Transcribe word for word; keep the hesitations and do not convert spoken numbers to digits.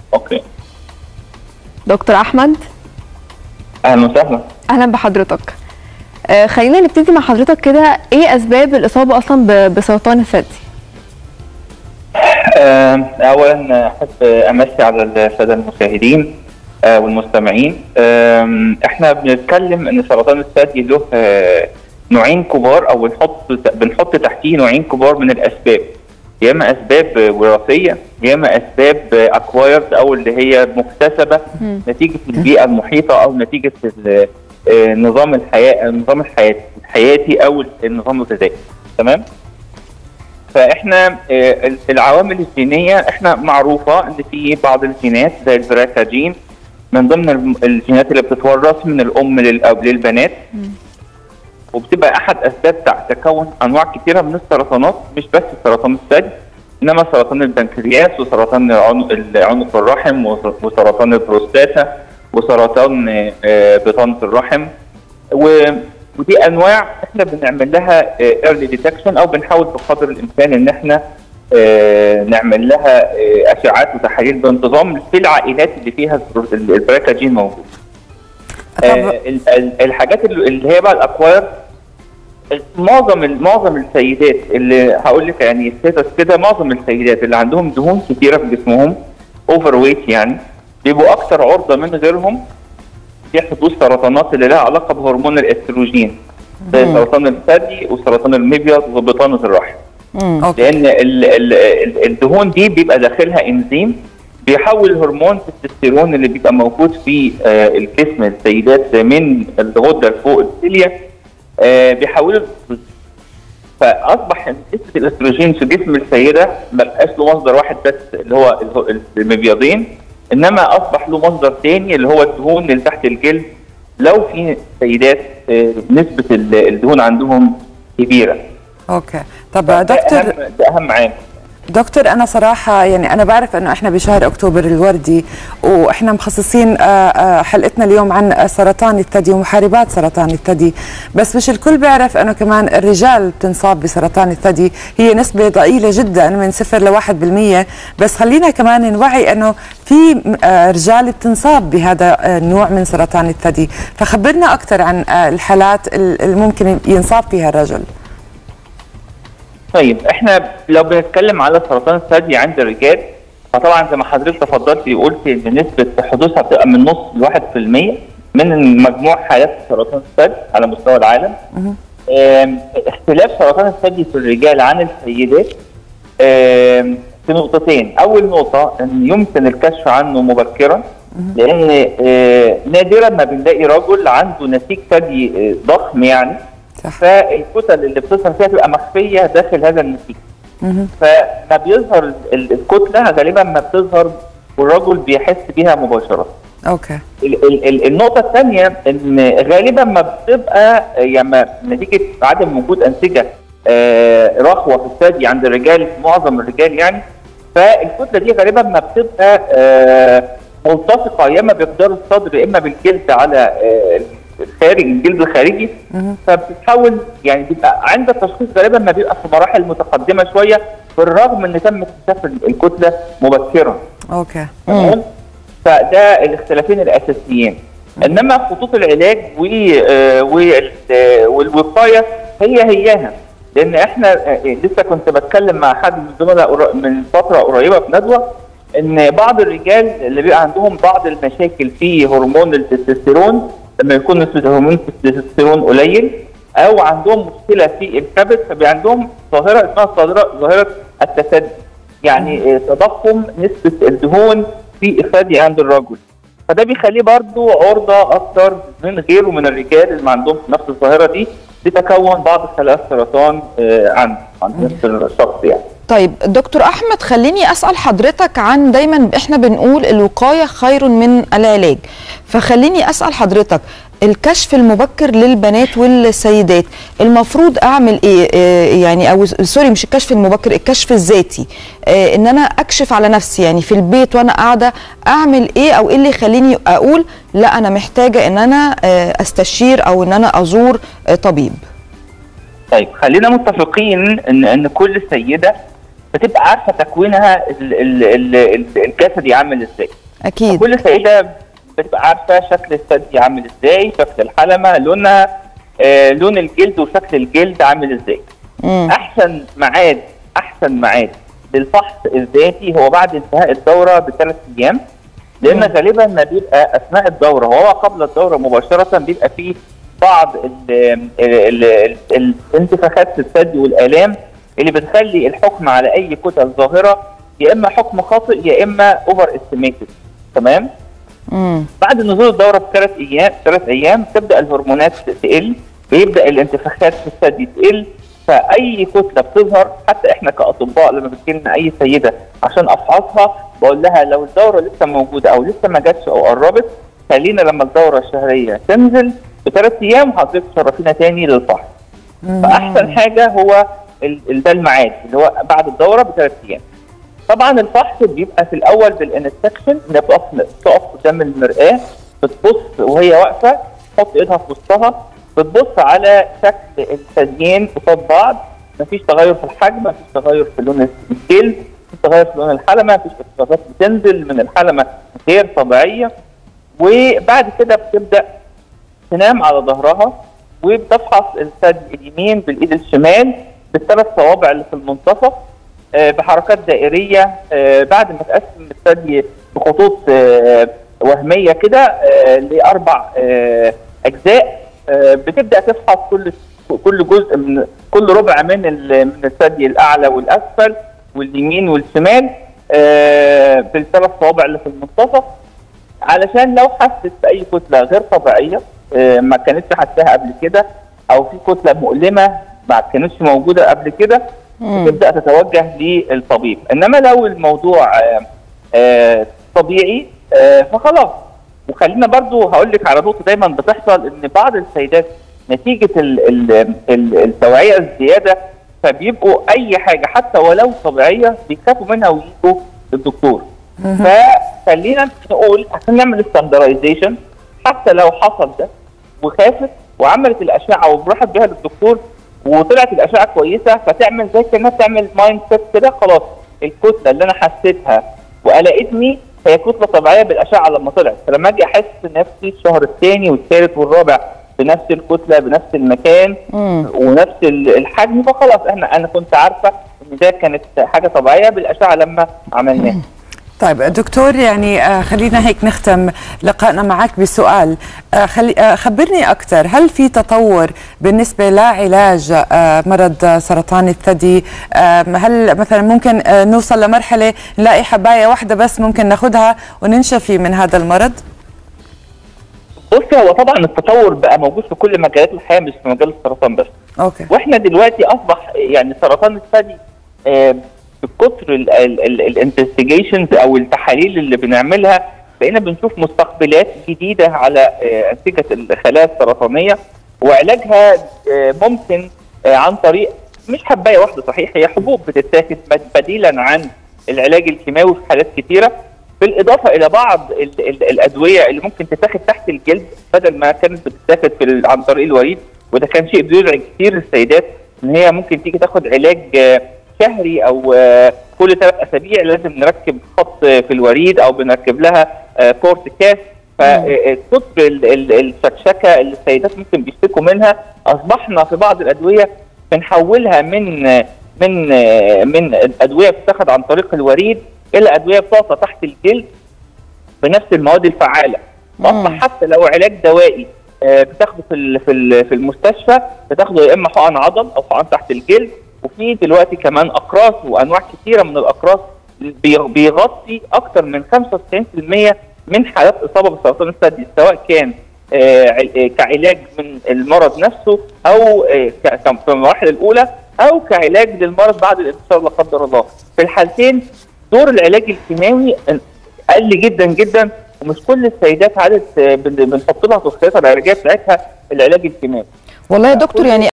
اوكي. دكتور احمد، اهلا وسهلا. اهلا بحضرتك. آه خلينا نبتدي مع حضرتك كده، ايه اسباب الاصابه اصلا بسرطان الثدي؟ آه اولا احب امسي على الساده المشاهدين آه والمستمعين. آه احنا بنتكلم ان سرطان الثدي له آه نوعين كبار، او بنحط بنحط تحتيه نوعين كبار من الاسباب، يا اما اسباب وراثيه يا اما اسباب اكوايرد او اللي هي مكتسبه نتيجه البيئه المحيطه او نتيجه نظام الحياه النظام الحياتي الحياتي او النظام الغذائي. تمام؟ فاحنا العوامل الجينيه احنا معروفه ان في بعض الجينات زي البراكا جين من ضمن الجينات اللي بتتورث من الام للبنات، وبتبقى احد اسباب تكون انواع كثيره من السرطانات، مش بس سرطان الثدي انما سرطان البنكرياس وسرطان عنق الرحم وسرطان البروستاتا وسرطان بطانه الرحم، ودي انواع احنا بنعمل لها ايرلي ديتكشن او بنحاول بقدر الامكان ان احنا نعمل لها اشعات وتحاليل بانتظام في العائلات اللي فيها البراكا جين موجود. آه الحاجات اللي هي بقى الاكواير، معظم معظم السيدات اللي هقول لك يعني ستاتس كده، معظم السيدات اللي عندهم دهون كتيره في جسمهم اوفر ويت يعني بيبقوا اكثر عرضه من غيرهم لحدوث سرطانات اللي لها علاقه بهرمون الاستروجين زي سرطان الثدي وسرطان المبيض وبطانه الرحم. لان ال ال الدهون دي بيبقى داخلها انزيم بيحول هرمون التستوستيرون اللي بيبقى موجود في آه الجسم السيدات من الغده لفوق السيليا، آه بيحوله، فاصبح نسبه الاستروجين في جسم السيده ما بقاش له مصدر واحد بس اللي هو المبيضين، انما اصبح له مصدر ثاني اللي هو الدهون اللي تحت الجلد. لو في سيدات آه نسبه الدهون عندهم كبيره. اوكي. طب دكتور، ده اهم, ده أهم عامل. دكتور، أنا صراحة يعني أنا بعرف أنه إحنا بشهر أكتوبر الوردي، وإحنا مخصصين حلقتنا اليوم عن سرطان الثدي ومحاربات سرطان الثدي، بس مش الكل بيعرف أنه كمان الرجال بتنصاب بسرطان الثدي. هي نسبة ضئيلة جدا من صفر لواحد بالمية، بس خلينا كمان نوعي أنه في رجال بتنصاب بهذا النوع من سرطان الثدي، فخبرنا أكثر عن الحالات اللي ممكن ينصاب فيها الرجل. طيب احنا لو بنتكلم على سرطان الثدي عند الرجال، فطبعا زي ما حضرتك تفضلتي وقلتي ان نسبه حدوثها بتبقى من نص لواحد في المية من مجموع حالات سرطان الثدي على مستوى العالم. اختلاف سرطان الثدي في الرجال عن السيدات في نقطتين. اول نقطه ان يمكن الكشف عنه مبكرا، لان نادرا ما بنلاقي رجل عنده نسيج ثدي ضخم يعني، فالكتل اللي بتظهر فيها تبقى مخفيه داخل هذا النسيج، فما بيظهر الكتله غالبا ما بتظهر والرجل بيحس بيها مباشره. اوكي. ال ال النقطه الثانيه ان غالبا ما بتبقى يعني نتيجه عدم وجود انسجه آه رخوه في الثدي عند الرجال، معظم الرجال يعني، فالكتله دي غالبا ما بتبقى آه ملتصقه يا اما بجدار الصدر يا اما بالجلد على آه الخارج الجلد الخارجي، فبتتحول يعني بيبقى عند التشخيص غالبا ما بيبقى في مراحل متقدمه شويه، بالرغم ان تم اكتشاف الكتله مبكرا. اوكي. تمام؟ فده الاختلافين الاساسيين. انما خطوط العلاج والوقايه هي هياها، لان احنا لسه كنت بتكلم مع حد من الزملاء من فتره قريبه في ندوه ان بعض الرجال اللي بيبقى عندهم بعض المشاكل في هرمون التستوستيرون لما يكون نسبه هرمون التستوستيرون قليل او عندهم مشكله في الكبد، فبيبقى عندهم ظاهره اسمها ظاهره التثدي، يعني تضخم نسبه الدهون في الثدي عند الرجل، فده بيخليه برضه عرضه اكثر من غيره من الرجال اللي ما عندهمش نفس الظاهره دي لتكون بعض خلايا السرطان عند عند نفس الشخص يعني. طيب دكتور احمد، خليني اسال حضرتك عن، دايما احنا بنقول الوقايه خير من العلاج، فخليني اسال حضرتك الكشف المبكر للبنات والسيدات المفروض اعمل ايه؟ يعني او سوري مش الكشف المبكر، الكشف الذاتي، اه ان انا اكشف على نفسي يعني في البيت وانا قاعده، اعمل ايه او ايه اللي يخليني اقول لا انا محتاجه ان انا اه استشير او ان انا ازور اه طبيب؟ طيب خلينا متفقين ان ان كل سيده بتبقى عارفه تكوينها ال ال ال ال الجسدي عامل ازاي. اكيد. كل سيده بتبقى عارفه شكل الثدي عامل ازاي، شكل الحلمه، لونها، آه لون الجلد وشكل الجلد عامل ازاي. مم. احسن ميعاد احسن ميعاد للفحص الذاتي هو بعد انتهاء الدوره بثلاث ايام، لان مم. غالبا ما بيبقى اثناء الدوره وهو قبل الدوره مباشره بيبقى فيه بعض الانتفاخات في الثدي والالام اللي بتخلي الحكم على اي كتل ظاهره يا اما حكم خاطئ يا اما اوفر استيميتد. تمام؟ امم بعد نزول الدوره بثلاث ايام ثلاث ايام تبدا الهرمونات تقل، بيبدا الانتفاخات في الثدي تقل، فاي كتله بتظهر حتى احنا كاطباء لما بتجي لنا اي سيده عشان افحصها بقول لها لو الدوره لسه موجوده او لسه ما جاتش او قربت خلينا لما الدوره الشهريه تنزل بثلاث ايام حضرتك تشرفينا تاني للفحص. فاحسن حاجه هو ده الميعاد اللي هو بعد الدوره بثلاث ايام. طبعا الفحص بيبقى في الاول بالانسبكشن، انها بتقف تقف قدام المرآه بتبص وهي واقفه تحط ايدها في وسطها بتبص على شكل الثديين قصاد بعض، مفيش تغير في الحجم، مفيش تغير في لون الجلد، مفيش تغير في لون الحلمه، مفيش افرازات بتنزل من الحلمه غير طبيعيه. وبعد كده بتبدا تنام على ظهرها وبتفحص الثدي اليمين بالايد الشمال بالثلاث صوابع اللي في المنتصف آه بحركات دائريه آه بعد ما تقسم الثدي بخطوط آه وهميه كده آه لاربع آه اجزاء. آه بتبدا تفحص كل كل جزء من كل ربع من من الثدي الاعلى والاسفل واليمين والشمال آه بالثلاث صوابع اللي في المنتصف، علشان لو حست باي كتله غير طبيعيه آه ما كانتش حاساها قبل كده او في كتله مؤلمه ما كانتش موجوده قبل كده تبدا تتوجه للطبيب. انما لو الموضوع آآ آآ طبيعي فخلاص. وخلينا برضو هقول لك على نقطه دايما بتحصل ان بعض السيدات نتيجه ال ال ال التوعيه الزياده فبيبقوا اي حاجه حتى ولو طبيعيه بيخافوا منها ويجوا للدكتور. فخلينا نقول عشان نعمل ستاندرايزيشن حتى لو حصل ده وخافت وعملت الاشعه وراحت بيها للدكتور وطلعت الاشعه كويسه فتعمل زي كانها تعمل مايند سيت كده، خلاص الكتله اللي انا حسيتها وقلقتني هي كتله طبيعيه بالاشعه لما طلعت، فلما اجي احس نفسي الشهر الثاني والثالث والرابع بنفس الكتله بنفس المكان مم. ونفس الحجم فخلاص احنا انا كنت عارفه ان ده كانت حاجه طبيعيه بالاشعه لما عملناها. طيب دكتور، يعني آه خلينا هيك نختم لقائنا معك بسؤال. آه خلي آه خبرني أكثر، هل في تطور بالنسبة لعلاج آه مرض سرطان الثدي؟ آه هل مثلا ممكن آه نوصل لمرحلة نلاقي حباية واحدة بس ممكن ناخدها وننشفي من هذا المرض؟ بصي هو طبعا التطور بقى موجود في كل مجالات الحياة مش في مجال السرطان بس. أوكي. واحنا دلوقتي أصبح يعني سرطان الثدي آه بكتر الانفستيجيشنز او التحاليل اللي بنعملها بقينا بنشوف مستقبلات جديده على انسجه الخلايا السرطانيه وعلاجها ممكن عن طريق مش حبايه واحده، صحيح هي حبوب بتتاخد بديلا عن العلاج الكيماوي في حالات كثيره، بالاضافه الى بعض ال ال الادويه اللي ممكن تتاخد تحت الجلد بدل ما كانت بتتاخد في عن طريق الوريد، وده كان شيء بيزعج كثير السيدات ان هي ممكن تيجي تاخد علاج شهري او كل ثلاث اسابيع لازم نركب خط في الوريد او بنركب لها كورت كاس. فكتر الشكشكه اللي السيدات ممكن بيشتكوا منها اصبحنا في بعض الادويه بنحولها من من من ادويه بتتاخد عن طريق الوريد الى ادويه بتعطى تحت الجلد بنفس المواد الفعاله. اصبح حتى لو علاج دوائي بتاخده في في المستشفى بتاخده يا اما حقن عضل او حقن تحت الجلد، وفي دلوقتي كمان اقراص وانواع كثيره من الاقراص بيغطي اكثر من خمسة وتسعين بالمئة من حالات اصابه بسرطان الثدي، سواء كان كعلاج من المرض نفسه او في المراحل الاولى او كعلاج للمرض بعد الانتشار لا قدر الله. في الحالتين دور العلاج الكيماوي قل جدا جدا، ومش كل السيدات عادت بنحط لها في الخطه العلاجيه بتاعتها العلاج الكيماوي. والله يا دكتور يعني